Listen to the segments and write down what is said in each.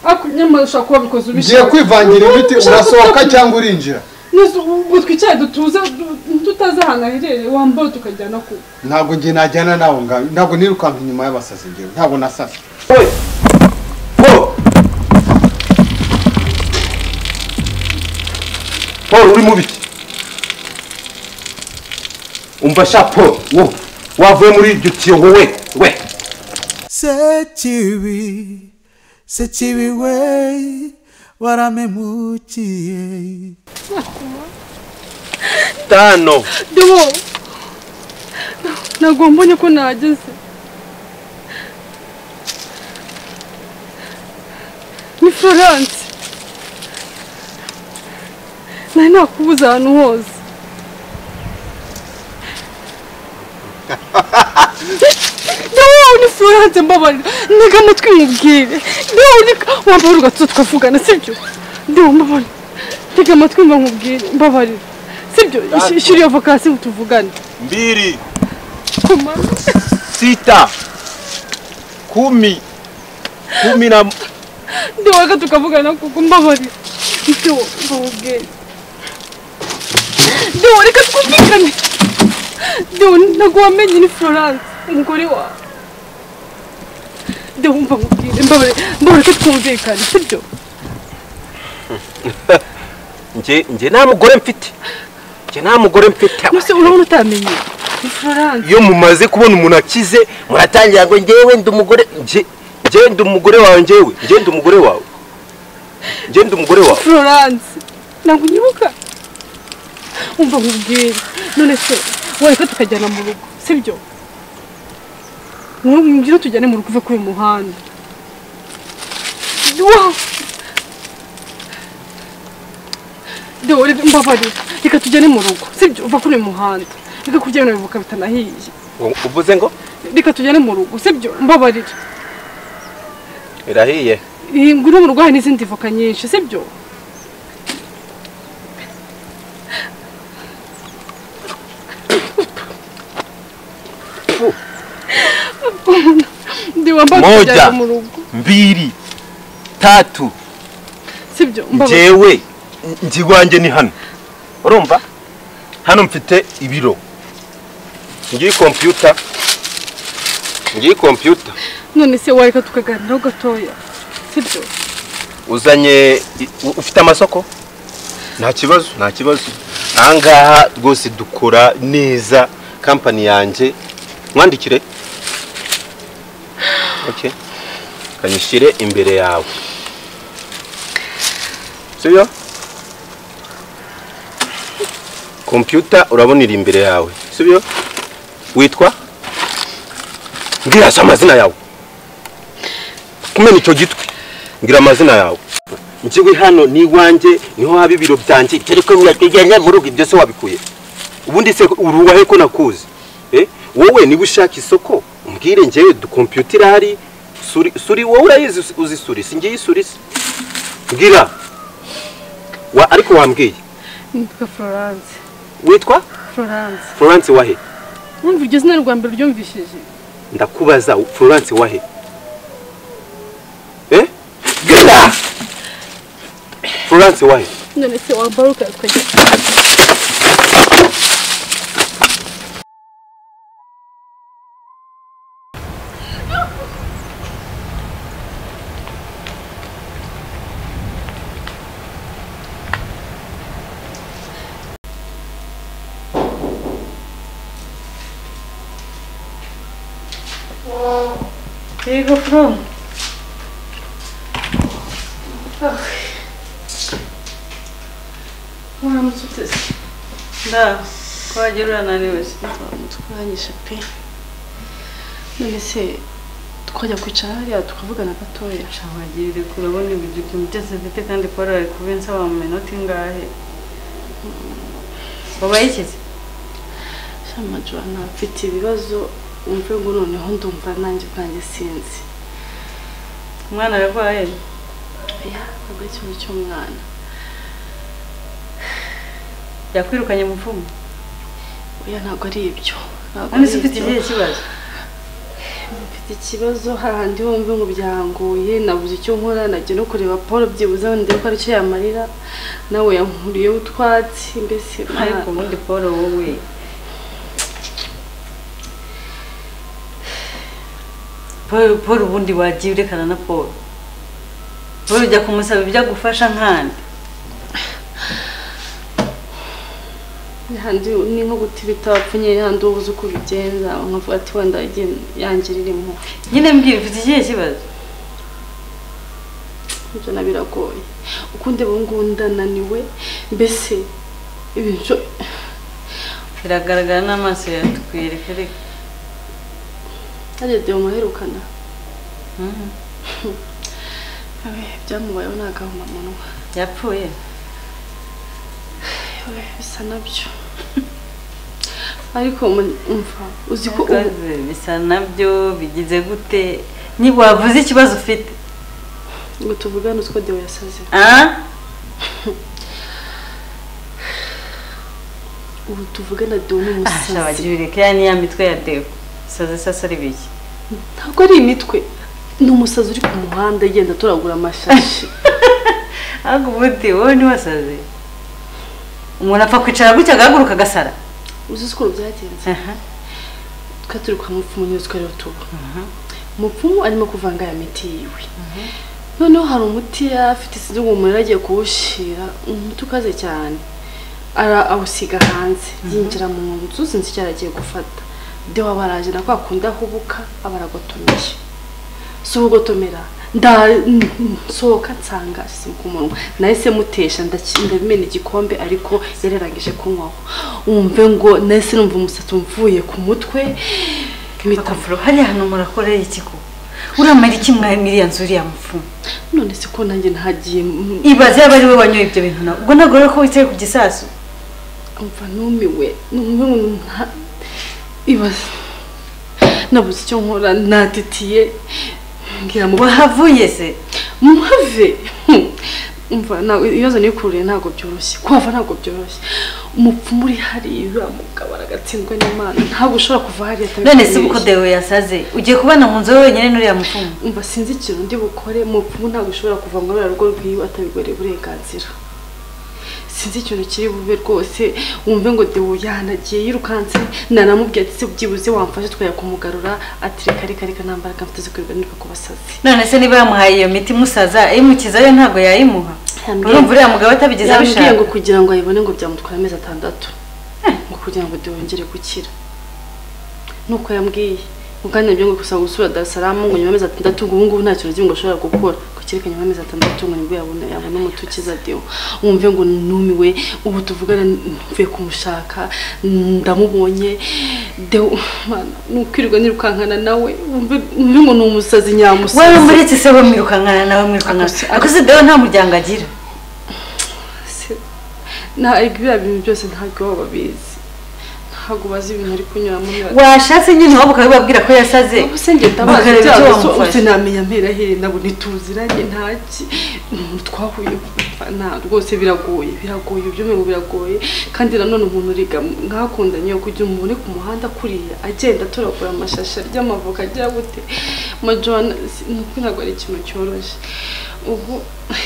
Ako nyamara ushaka kuba bikoze ubishaka. Ngiye kwivangira imiti urasohoka cyangwa urinjira. Ubwo twicaye dutuze tutaza ahantu aherereye wambaye tukajyana ku. Ntabwo ngiye najyana nawe ngaho. Ntabwo nirukanka inyuma y'abasazi ngiye. Ntabwo nasasa. Oye. Paul uri mu biki? Umva sha Paul, wavuye muri iryo tiyo we. Sechiwi we waramemukiye. Tano. Dewo. Ntabwo mbonye ko nageze. Ni Florence. Nari nakubuza ahantu hose. Dewo ni Florence mbabarira. Ntega amatwi nkubwire. Dewo ni wambaye ugatso twavugana sibyo? Dewo mbabarira. Ntega amatwi nkubwire mbabarira. Sibyo shiri avokasi mutuvugane. 2 Kuma 6 10 na Dewo reka tukavugana kuko mbabarira. Dewo mbabwire. Dewo reka twumvikane. Dewo ntabwo wamenye ni Florence umugore wawe. Dewo mbabwire mbabarira reka twumvikane sibyo? Nje nta mugore mfite. Muse urabona utamenye. Ni Florence. Iyo mumaze kubona umuntu akize muratangira ngo ngewe ndi umugore ndi umugore wawe ngewe ndi umugore wawe. Florence. Ntabwo nyibuka. Umva nkubwire. None se wareka tukajyana mu rugo sibyo? Ngiro tujyane mu rugo uve kuri muhanda. Wow. Dewo mbabarira. Reka tujyane mu rugo sibyo uva kuri muhanda. Reka kujyana bivuka bitanahiye. Uvuze ngo? Reka tujyane mu rugo sibyo mbabarira. Irahiye. Ngiro mu rugo hari n'izindi voka nyinshi sibyo? Dewo mbabarira mu rugo. 2 3 Sibyo mbabarira. Jewe njigwanje ni hano. Urumva? Hano mfite ibiro. Ngiye computer. None se wareka tukaganiraho gatoya. Sibyo? Uzanye ufite amasoko? Nta kibazo. Angaha rwose dukora neza company yanje. Mwandikire. Okay. Kanyishire imbere yawe. Sibyo? Computer urabona iri imbere yawe. Sibyo? Witwa? Ngira amazina yawe. Kumenya icyo gitwe. Ngira amazina yawe. Njyewe hano ni wanje niho haba ibiro byanje. Tereko mwatujyanye mu rugo ibyo se wabikuye. Ubundi se uruwahe ko nakuzi. Wowe niba ushaka isoko umbwire njyewe du computer irahari. Suri wowe urayizi uzisuri. Singiye isuri. Ngira. Ariko wambwiye. Nitwa Florence. Witwa? Florence. Florence wahe? Numva iryo zina rwa mbere ryumvishije. Ndakubaza Florence wahe? Genda! Florence wahe? None se wambaruka twajya. Ego from. Mututse. Da, kwagira naniwe mutwanyisha pe. None se twajya kwicara hariya tukavugana gatoya. Shawagirire kurabona ibyo kimuteze bite kandi Paul ari kubensa wa minota ingahe. Babaye ikizi? Shama Joana afite ibibazo umve ngo noneho ndumva nanjye bwanjye sinzi. Umwana arwaye? Ya, ntabwo ikibazo cy'umwana. Yakwirukanye mu mfumo? Oya ntabwo ari ibyo. None se ufite ikihe kibazo? mfite ikibazo hahandi wumve ngo byangoye nabuze icyo nkora nagiye no kureba Paul byibuze ndebe ko aricyo yamarira nawe yankuriyeho utwatsi mbese ariko ubundi Paul wowe Paul ubundi wagiye urekana na Paul ujya kumusaba ibyo agufasha nkandi handi ni nko guta ibitapfunye handi ubuze uko bigenza nkavuga ati wenda yangirira impuhwe nyine mbwira ufite ikihe kibazo ibyo nabiragoye uko ndeba ngo ndananiwe mbese ibintu biragaragara n'amaso yatukwereka reka ageze mu maherukana byamubayeho n'agahomamunwa yapfuye bisa nabyo ariko umva uzi ko bisa nabyo bigize gute niba wavuze ikibazo ufite ngo tuvugane uko Deo yasaze ubu tuvugana Deo n'umusazi abagireke yani ya mitwe ya Deo saze sasa ari biki ntabwo ari imitwe ni umusazi uri ku muhanda agenda turagura amashashi ahubwo ubundi wowe ni wasaze umuntu apfa kwicara gutya agahaguruka agasara uzi ko byagenze turi kwa mupfumu niyo twari tuba mupfumu arimo kuvanga ya miti yiwe noneho hari umuti afite sinzi ngo umuntu agiye kuwushira umuti ukaze cyane awusiga hanze yinjira mu nzu sinzi icyo aragiye gufata Deo abaraje na kwa kunda hubuka abaragotomeye so ugotomera sohoka nsanga ku munwa nahise mutesha ndabimena igikombe ariko yararangije kunywaho umve ngo nahise numva umusatsi umvuye ku mutwe mitafuro hariya hano murakoreye ikiko uramara iki mwamiriya nzu uriya mupfumu none se ko nanjye ntagiye ibaze yaba ari we wanyoye ibyo bintu nawe ubwo ntabwo rero ko wicaye ku gisasu umva numiwe ibaze nabuze icyo nkora natitiye ngira mu wahavuye se muhave umva nawe ibibazo nikuriye ntabwo byoroshye kwava ntabwo byoroshye umupfumu uri hariya mugabo aragatsindwa n'Imana ntabwo ushobora kuva hariya none se uko Deo yasaze ugiye kubana mu nzu wenyine n'uriya mupfumu umva sinzi ikintu ndi bukore umupfumu ntabwo ushobora kuva ngo ari rugo rwiwe atabigoreye uburenganzira sinzi ikintu kiri bube rwose wumve ngo Deo yanagiye yirukanse nanamubwiye ati se byibuze wamfashe twaya kumugarura ati reka nambaraga mfite zikorwa niba kubasazi none se niba yamuhaye iyo miti musaza imukiza yo ntabwo yayimuha urumva uriya mugabo atabigize abishaka ngo kugira ngo ayibone ngo byamutwara amezi 6 ngo kugira ngo Deo yongere gukira nuko yambwiye mukanya byo ngo gusa gusura Dar es Salaam ngo nyuma amezi 6 ngo ubungu nta kintu ngo ashobora gukora kukirekanya amezi 6 ngo nibwo yabona umutukiza Deo umve ngo numiwe ubu tuvugana mvuye kumushaka ndamubonye Deo nukwirirwa nirukankana nawe umve ngo ni umusazi nyamusazi wewe muretse se bo mirukankana nawe mwirukankana akoze Deo nta muryango agira na ibyo bintu byose ntabwo babizi ntabwo bazi ibintu ari kunyuramo washatse nyine waba ukabibabwira ko yasaze ubuse ngenda bazi sinamenya mpera he nabo nituziranye ntaki twahuye nta rwose biragoye ibyo ngo biragoye kandi nanone umuntu uriga nkakundanye kujya umuntu ku muhanda kuriya agenda turagura amashasha ry'amavoka agira gute majona nuko ntabwo ari ikintu cyoroshye ubu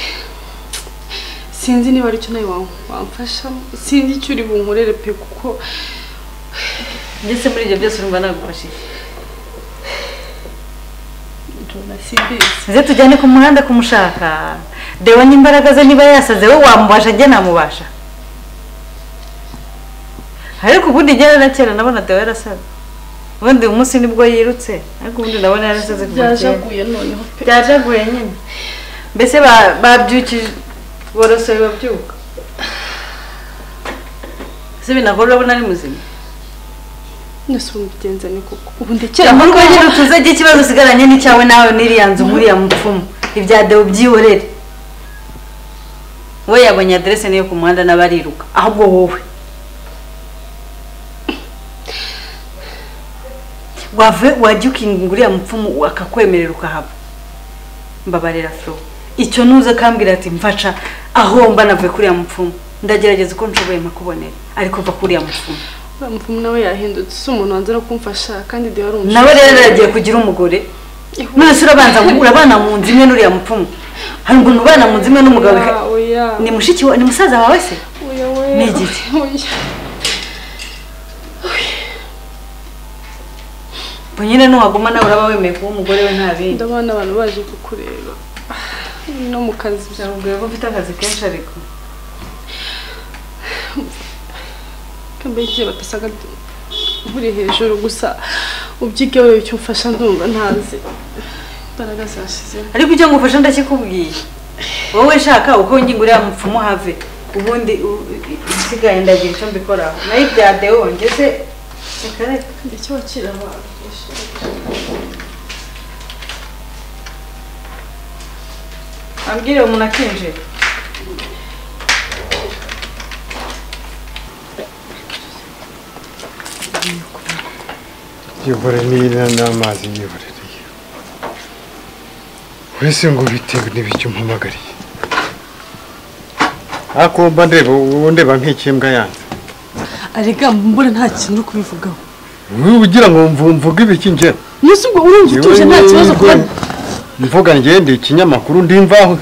sinzi niba ari cyo nawe wamfasha sinzi icyo uri bunkorere pe kuko ndetse muri ibyo byose urumva nagufashije nze tujyane ku muhanda kumushaka Deo n'imbaraga ze niba yasaze we wamubasha njye namubasha ariko ubundi njye na kera nabona Deo yarasaze ubundi umunsi nibwo yirutse ariko ubundi ndabona yarasaze byajaguye noneho pe byajaguye nyine mbese babyukije borosoye babyuka se binagora urabona ari muzima nese umugenza ni koko ubu ndekera muri ko nyine tuzaje ikibazo sigaranye n'icyawe nawe n'iriya nzu muri ya mupfumu ibya Deo byihorere we yabonye adresse niyo ku muhanda n'abariruka ahubwo wowe wajya ukingurira mupfumu akakwemerera ukahaba mbabarira Flo icyo nuza kambwira ati mfasha aho mba navuye kuri ya mupfumu ndagerageza uko nshoboye makubonera ariko va kuri ya mupfumu Mupfumu nawe yahindutse si umuntu wanzira kumfasha kandi Deo ari nawe rero yagiye kugira umugore none se urabana mu nzu imwe n'uriya mupfumu hari ngo nubana mu nzu imwe n'umugabo ni mushiki ni musaza wawe se ni igiki nyine nuwaguma nawe uraba wemeye kuba umugore we nta bindi ndabona abantu baje kukureba no mu kazi byarubwiye ko ufite akazi kenshi ariko kambeje batasaga buri hejuru gusa ubyige wewe icyo mfasha ndumva ntazi imbaraga zashize ariko icyo ngufasha ndakikubwiye wowe shaka uko ngingurira mupfumu have ubundi isigaye ndagira icyo mbikora nayo ibya Deo ngeze ekareka icyo wakira abantu ambwire umuntu akinje yibore n'amazi yiborereye wese ngo bitewe n'ibicyo mpamagariye ako mba ndeba nk'ikimbwa yanze arega mbona nta kintu uri kubivugaho ugira ngo mvuge ibiki nje Yesu ngo urumva utuje nta kibazo kuba mvuga ngende ikinyamakuru ndimvaho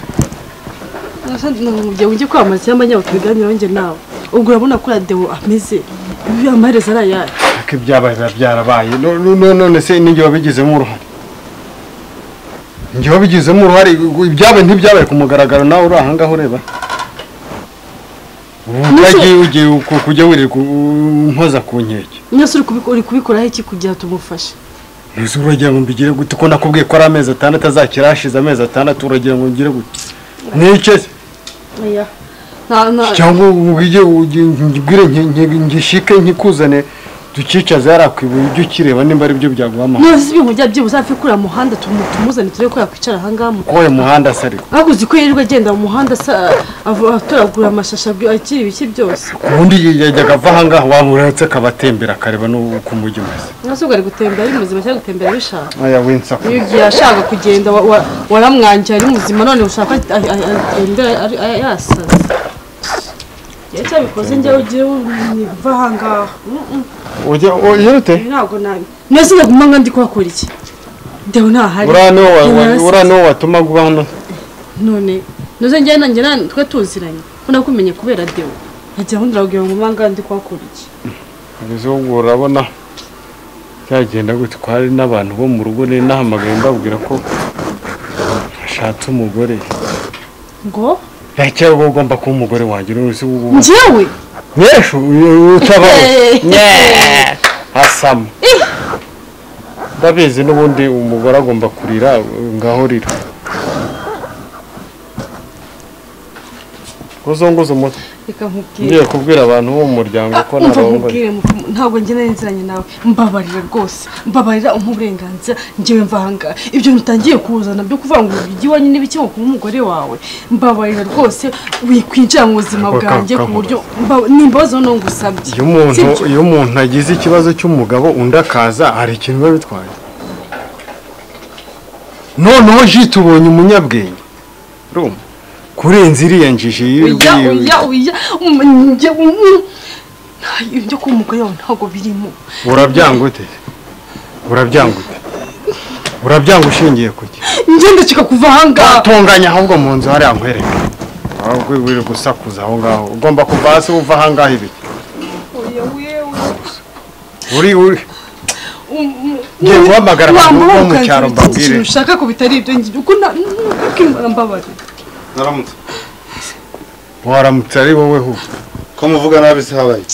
ngiye ujye kwamaza y'amanya tubiganira nge nawe ubwo urabona ko Deo ameze ibi amaherezo arayari ko ibyabaye byarabaye none se ninjye wabigizemo uruhare njye wabigizemo uruhare ibyabaye ntibyabaye ku mugaragaro nawe uri ahangaho ureba ugiye kujya wirirwa mpoza ku nkeke nyose uri kubikoraho iki kugira tumufashe ntuzi uragira ngo mbigire gute ko nakubwiye ko ari amezi 6 azakira hashize amezi 6 uragira ngo ngire gute nicyo oya cyangwa ubwire ngishike nkikuzane dukicaze yarakwibuye ibyo ukireba nimba ari byo byaguhama nose ibintu bya byibuze hafi kuri muhanda tumuzane turi ko yakwicara ahangaha koye muhanda sari aguzi ko yirirwa agenda mu muhanda atoragura amashasha akiri ibiki byose ubundi yajyaga ava ahangaha wamuratse akabatembera akareba n'uko umujyi umeze nose ubwo ari gutembera ari muzima cyangwa gutembera bishaka aya winsa iyo ugiye ashaka kugenda waramwangiye ari muzima none ushaka atembera yasaze Yecha bikoze njye ugiye uva ahangaha uyirute ntabwo nabi nese ngumanga ndi kwakora iki Deo ntahari urano watuma guba hano none noze njye nanjye twe tuziranye ko nakumenye kubera Deo ajya aho ndiragira ngo ngumanga ndi kwakora iki bizo urabona cyagenda gute ko hari n'abantu bo mu rugo ne nahamagaye mbabwira ko ashatse umugore ngo Yacha ugomba kuba umugore wanjye n'urusi njyewe Yeshu utabaho Asam Ndabizi n'ubundi umugore agomba kurira ngaho rira Kuzongoza umutwe reka nkubwire ngiye kubwira abantu bo mu muryango ko nabonye ntabwo njye nenziranye nawe mbabarira rwose mbabarira umuburenganzira njyewe mvanga ibyo mutangiye kuzana byo kuvuga ngo bigi wanyu n'ibiki ngo kuba umugore wawe mbabarira rwose wikwinjira mu buzima bwanjye ku buryo nimbazo no ngusabye iyo umuntu agize ikibazo cy'umugabo undi akaza hari ikintu biba bitwaye noneho jitubonye umunyabwenge Roma kurenza iriya njiji ibyo kumugore yawe ntabwo birimo urabyanga ushingiye kuki ngende kika kuva ahangaha tunganya ahubwo mu nzu hari ankwereka ahubwo wiri gusakuza aho ngaho ugomba kuva hasi uva ahangaha ibiki uri ngiye guhamagara abantu bo mu cyaro mbabwire ushaka ko bitari ibyo ngiye uko mbabarira Naramutse. Waramutse ari wowe hu. Ko muvuga nabi se habaye.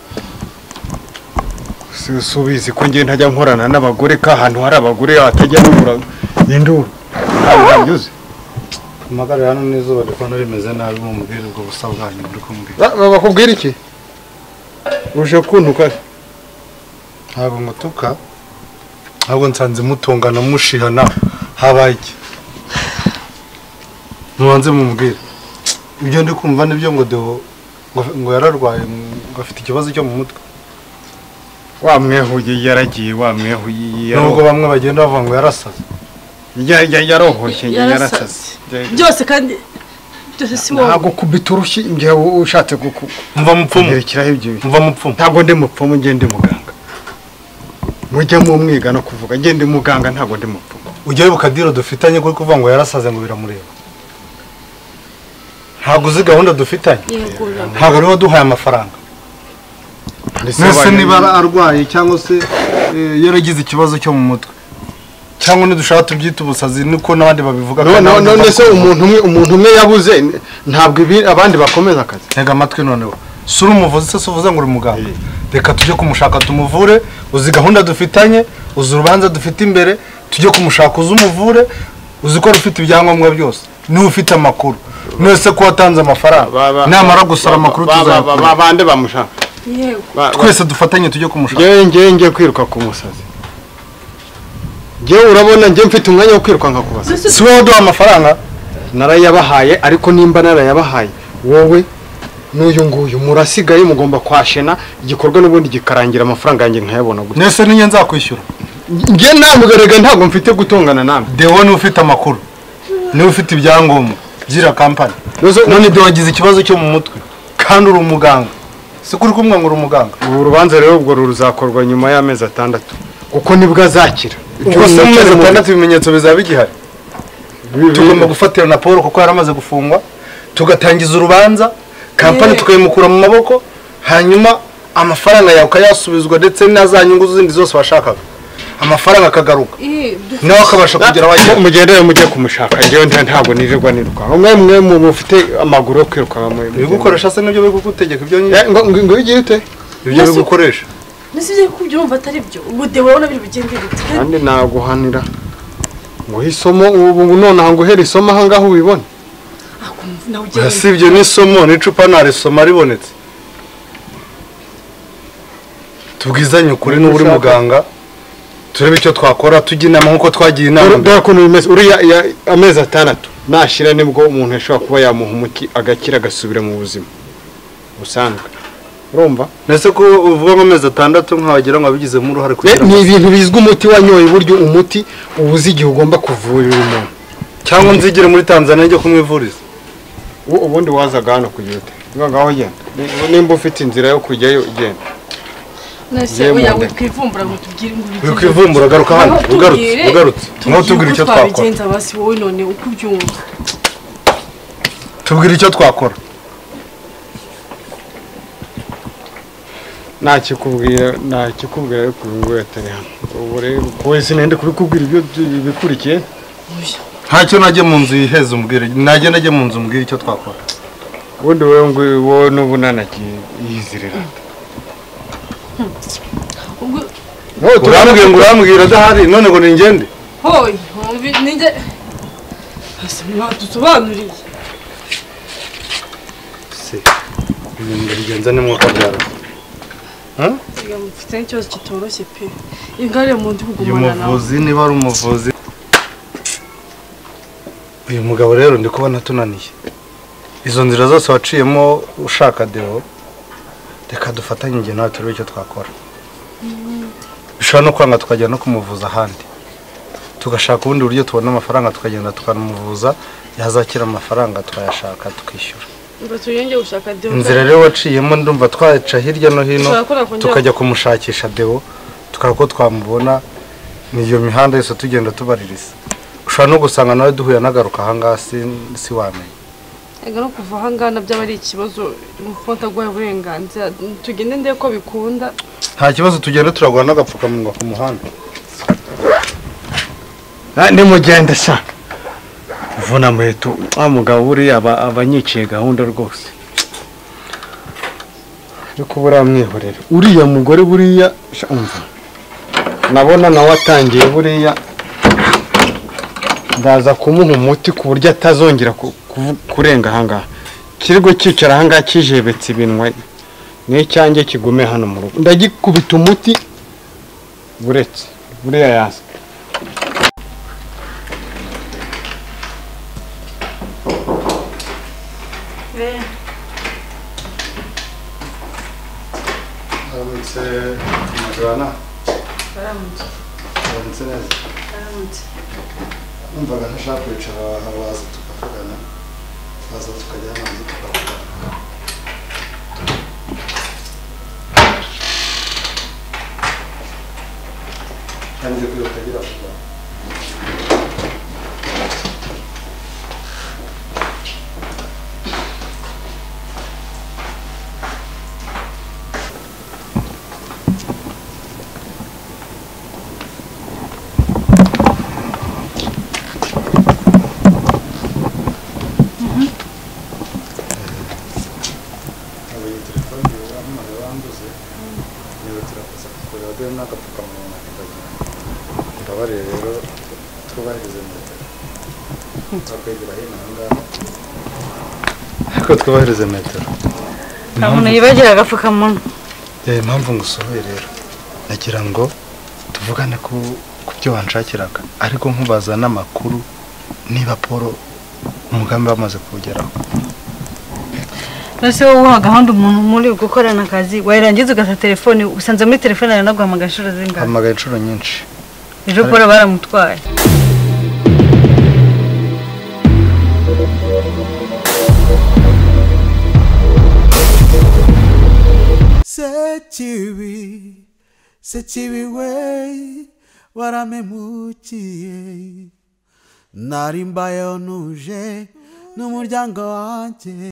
Subizi ko ngiye ntajya nkorana n'abagore ka ahantu hari abagore atajya nubura induru. Ntabyuze. Magara hano n'izuba rikona rimeze nabi mu mubiri ubwo busabwanyu muri kumbwira. Bakubwira iki? Uje kuntuka. Ntabwo mutuka. Ntabwo nsanze mutongana mushihana habaye iki. Nubanze mumubwire ibyo ndi kumva nibyo ngo Deo ngo yararwaye ngo afite ikibazo cyo mu mutwe wamwehuye yaragiye wamwehuye nubwo bamwe bagenda bavuga ngo yarasaze yarohoshye yarasaze byose kandi byose si wowe ntabwo kubita urushyi ngiye ushatse mva mupfumu kugerekeraho ibyo mva mupfumu ntabwo ndi mupfumu ngiye ndi muganga mujya mu mwiga no kuvuga ngiye ndi muganga ntabwo ndi mupfumu ujya wibuka diro dufitanye kuri kuvuga ngo yarasaze ngo biramureba ntabwo uzi gahunda dufitanye ntabwo ariho duhaye amafaranga mwese niba arwaye cyangwa se yaragize ikibazo cyo mu mutwe cyangwa nidushaka tubyita ubusazi niko n'abandi babivuga none se umuntu umwe yabuze ntabwo abandi bakomeza akazi ntega amatwi noneho sura umuvuzi se uvuze ngo uri muganga reka tujye kumushaka tumuvure uzi gahunda dufitanye uzi urubanza dufite imbere tujye kumushaka uzi umuvure uzi ko rufite ibyangombwa byose niba ufite amakuru mwese ko watanze amafaranga namara gusara amakuru tuzayakora bande bamushaka twese dufatanye tujye kumushaka ngiye kwiruka ku musazi ngewe urabona ngiye mfite umwanya wo kwiruka nkakubaza si wowe uduha amafaranga narayabahaye ariko nimba narayabahaye wowe n'uyu nguyu murasigaye mugomba kwashena igikorwa n'ubundi gikarangira amafaranga yanjye nkayabona gutya nese niyo nzakwishyura ngiye namugarega ntabwo mfite gutongana namwe dewo niwe ufite amakuru niwe ufite ibyangombwa by'iriya kampani none dewo wagize ikibazo cyo mu mutwe kandi uri umuganga si kuri kumwe ngo uri umuganga ubu rubanza rero ubwo ruzakorwa nyuma y'amezi 6 kuko nibwo azakira ubwo se mu mezi 6 ibimenyetso bizaba bigihari tugomba gufatira na Paul kuko yaramaze gufungwa tugatangiza urubanza kampani tukayimukura mu maboko hanyuma amafaranga yawe ukayasubizwa ndetse n'azanyungu zindi zose washakaga amafaranga akagaruka nawe akabasha kugera wagiye mugendere mujye kumushaka ngewe ntabwo nirirwa niruka umwe mufite amaguru yo kwiruka bigukoresha se nibyo bigutegeka ibyo ngo igihe ute ibyo bigukoresha nisije kubyumva atari byo ubude urabona biri bigende bite kandi naguhanira ngo isomo ubu none aho nguhera isomo aha ngaho ubibona sibyo n'isomo n'icupa narisoma ribonetse tubwizanye ukuri n'uri muganga turebe icyo twakora tujya inama nk'uko twagiye inama dore ko bimeze uriya amezi 6 nashira nibwo umuntu ashobora kuba yamuha umuti agakira agasubira mu buzima busanzwe urumva nese ko uvuga ngo amezi 6 nkabagira ngo abigizemo uruhare kugira ni ibintu bizwi umuti wanyoye buryo umuti ubuzi igihe ugomba kuvurira umuntu cyangwa nzigire muri Tanzania njye kumwivuriza ubundi wazaga hano kugira ute ngaho genda nimba ufite inzira yo kujyayo igenda nese oya wikwivumbura ngo tubwire ngo wikwivumbura garuka hano ugarutse nko tubwire icyo twakora bigenza basi wowe none uko byumva tubwire icyo twakora nakikubwira ariko ngo yatari hano ubu rero wese nende kubikubwira ibyo bikurikiye ntacyo najye mu nzu yiheze umbwire nagenda ajye mu nzu umbwire icyo twakora ubundi wowe n'ubunanagiye yizirira urambwira adahari none ngo ningende hoyi ninjye hasi mwadusobanuriye se ibintu bigenza n'umwuka byaro mfite n'ikibazo kitoroshye pe ingare mu ndi kugumana nawe umuvuzi niba ari umuvuzi uyu mugabo rero ndi kubona tunaniye izo nzira zose waciyemo ushaka deo reka dufatanye njye nawe turebe icyo twakora bishobora no kwanga tukajya no kumuvuza ahandi tugashaka ubundi buryo tubona amafaranga tukagenda tukanamuvuza yazakira amafaranga twayashaka tukishyura inzira rero waciyemo ndumva twaca hirya no hino tukajya kumushakisha deo tukareba ko twamubona niyo mihanda yose tugenda tubaririza ushobora no gusanga nawe duhuye anagaruka ahangaha si wamenye ega no kuva ahangaha nabyo aba ari ikibazo umufonta guha uburenganzira tugende ndebe ko bikunda nta kibazo tugenda turagura n'agapfukamunwa ku muhanda nimugende sha vuna muheto wa mugabo buriya abanyiciye gahunda rwose ariko buriya mwihorera uriya mugore buriya umva nabona nawe atangiye buriya ndaza kumuha umuti ku buryo atazongera kurenga ahangaha kirego cyicara ahangaha kijebetse ibinwa n'icyanjye kigume hano mu rugo ndagikubita umuti buretse buriya yaza aramutse Majana aramutse neza numvaga ntashaka kwicara habaza tukavugana baza nanze kwiruka agira vuba. Ariko twubahirize metero. Nta muntu yibagira agapfukamunwa. Impamvu ngusohoye rero nagira ngo tuvugane ku byo wanshakiraga ariko nkubaza n'amakuru niba Paul umugambi bamaze kugeraho. Nose wowe uha gahunda umuntu muri gukorana akazi wayirangiza ugata telefone usanze muri telefone yaranaguhamagara inshuro zingahe? Hamagara inshuro nyinshi. Ejo Paul baramutwaye. Sechiwi we waramemukiye nari mbayeho nuje n'umuryango wanjye.